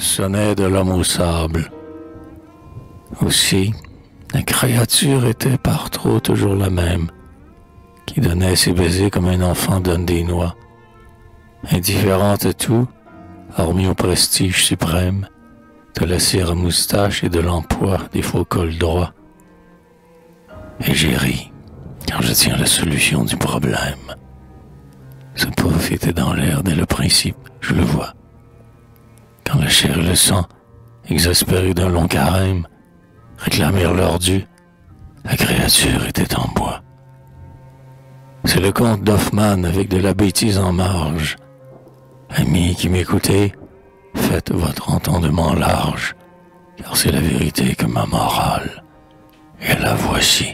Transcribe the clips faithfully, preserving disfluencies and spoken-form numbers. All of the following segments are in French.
soupçonnait de l'homme au sable. Aussi, la créature était par trop toujours la même, qui donnait ses baisers comme un enfant donne des noix, indifférente à tout, hormis au prestige suprême, de la cire à moustache et de l'emploi des faux cols droits. Et j'ai ri, quand je tiens la solution du problème. Ce pouf était dans l'air dès le principe, je le vois. Quand la chair et le sang, exaspérés d'un long carême, réclamèrent leur dû, la créature était en bois. C'est le comte d'Hoffmann avec de la bêtise en marge. Amis qui m'écoutez, faites votre entendement large, car c'est la vérité que ma morale, et la voici.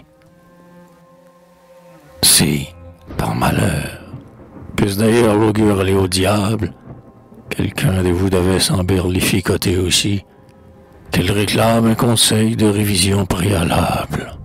Si, par malheur, puisse d'ailleurs l'augure aller au diable, quelqu'un de vous devait s'emberlificoter aussi, qu'il réclame un conseil de révision préalable.